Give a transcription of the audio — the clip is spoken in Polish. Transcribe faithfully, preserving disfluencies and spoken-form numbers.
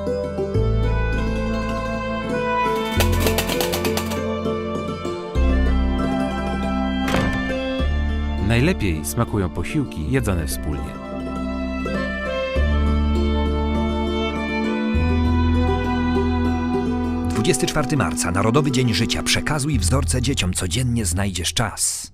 Najlepiej smakują posiłki jedzone wspólnie. dwudziestego czwartego marca, Narodowy Dzień Życia. Przekazuj wzorce dzieciom. Codziennie znajdziesz czas.